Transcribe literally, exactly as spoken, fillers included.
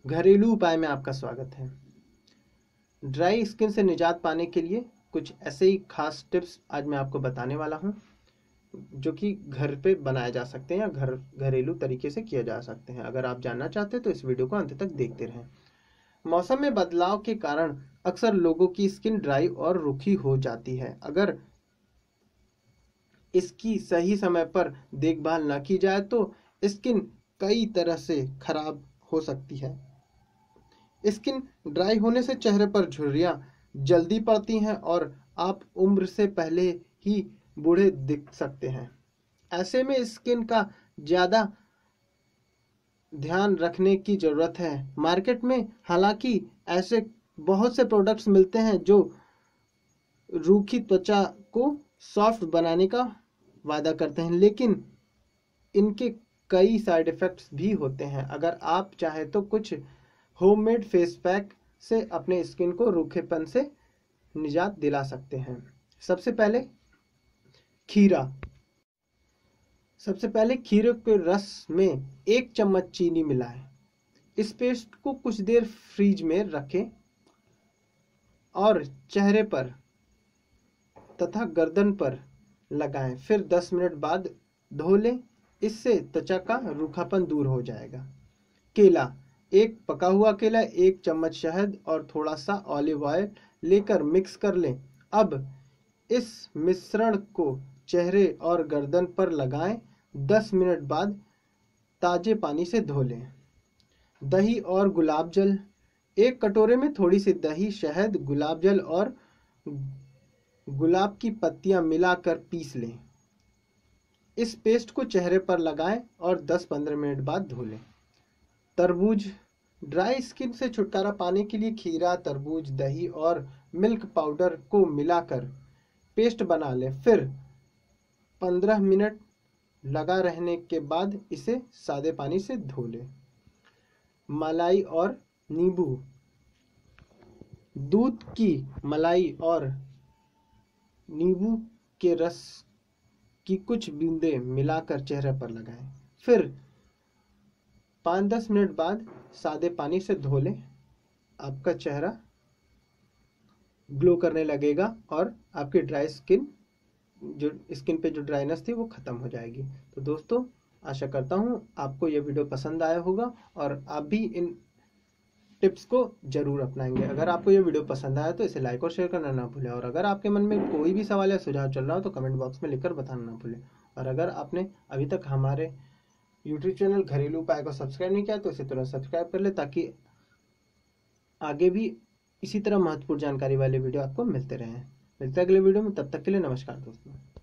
घरेलू उपाय में आपका स्वागत है। ड्राई स्किन से निजात पाने के लिए कुछ ऐसे ही खास टिप्स आज मैं आपको बताने वाला हूं, जो कि घर पे बनाए जा सकते हैं या घर घरेलू तरीके से किए जा सकते हैं। अगर आप जानना चाहते हैं तो इस वीडियो को अंत तक देखते रहें। मौसम में बदलाव के कारण अक्सर लोगों की स्किन ड्राई और रूखी हो जाती है। अगर इसकी सही समय पर देखभाल न की जाए तो स्किन कई तरह से खराब हो सकती है। स्किन ड्राई होने से चेहरे पर झुर्रियाँ जल्दी पड़ती हैं और आप उम्र से पहले ही बूढ़े दिख सकते हैं। ऐसे में स्किन का ज़्यादा ध्यान रखने की ज़रूरत है। मार्केट में हालांकि ऐसे बहुत से प्रोडक्ट्स मिलते हैं जो रूखी त्वचा को सॉफ्ट बनाने का वादा करते हैं, लेकिन इनके कई साइड इफ़ेक्ट्स भी होते हैं। अगर आप चाहें तो कुछ होममेड फेस पैक से अपने स्किन को रूखेपन से निजात दिला सकते हैं। सबसे पहले खीरा सबसे पहले खीरे के रस में एक चम्मच चीनी मिलाएं। इस पेस्ट को कुछ देर फ्रीज में रखें और चेहरे पर तथा गर्दन पर लगाएं। फिर दस मिनट बाद धो लें। इससे त्वचा का रूखापन दूर हो जाएगा। केला एक पका हुआ केला, एक चम्मच शहद और थोड़ा सा ऑलिव ऑयल लेकर मिक्स कर लें। अब इस मिश्रण को चेहरे और गर्दन पर लगाएं। दस मिनट बाद ताजे पानी से धो लें। दही और गुलाब जल एक कटोरे में थोड़ी सी दही, शहद, गुलाब जल और गुलाब की पत्तियां मिलाकर पीस लें। इस पेस्ट को चेहरे पर लगाएं और दस पंद्रह मिनट बाद धो लें। तरबूज ड्राई स्किन से छुटकारा पाने के लिए खीरा, तरबूज, दही और मिल्क पाउडर को मिलाकर पेस्ट बना लें। फिर पंद्रह मिनट लगा रहने के बाद इसे सादे पानी से धो लें। मलाई और नींबू दूध की मलाई और नींबू के रस की कुछ बूंदें मिलाकर चेहरे पर लगाएं। फिर पाँच दस मिनट बाद सादे पानी से धो लें। आपका चेहरा ग्लो करने लगेगा और आपकी ड्राई स्किन जो स्किन पे जो ड्राइनेस थी वो ख़त्म हो जाएगी। तो दोस्तों, आशा करता हूँ आपको ये वीडियो पसंद आया होगा और आप भी इन टिप्स को ज़रूर अपनाएंगे। अगर आपको ये वीडियो पसंद आया तो इसे लाइक और शेयर करना ना भूलें। और अगर आपके मन में कोई भी सवाल या सुझाव चल रहा हो तो कमेंट बॉक्स में लिखकर बताना ना भूलें। और अगर आपने अभी तक हमारे यूट्यूब चैनल घरेलू उपाय को सब्सक्राइब नहीं किया तो इसे तुरंत सब्सक्राइब कर ले, ताकि आगे भी इसी तरह महत्वपूर्ण जानकारी वाले वीडियो आपको मिलते रहें। मिलते हैं अगले वीडियो में, तब तक के लिए नमस्कार दोस्तों।